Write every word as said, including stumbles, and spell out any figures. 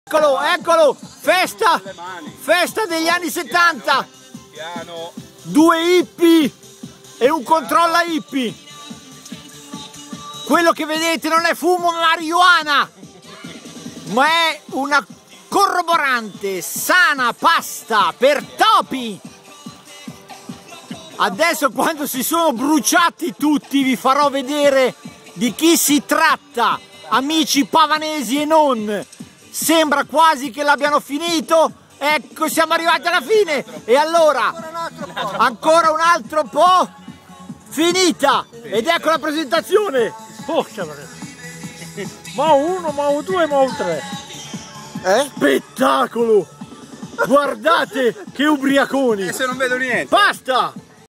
Eccolo, eccolo, festa, festa degli anni settanta, due hippie e un controlla hippie. Quello che vedete non è fumo marijuana, ma è una corroborante, sana pasta per topi. Adesso, quando si sono bruciati tutti, vi farò vedere di chi si tratta, amici pavanesi e non. Sembra quasi che l'abbiano finito. Ecco, siamo arrivati alla fine. E allora, ancora un altro po', finita. Ed ecco la presentazione. Porca ma uno, ma due, ma tre. Eh? Spettacolo! Guardate che ubriaconi! Adesso non vedo niente. Basta!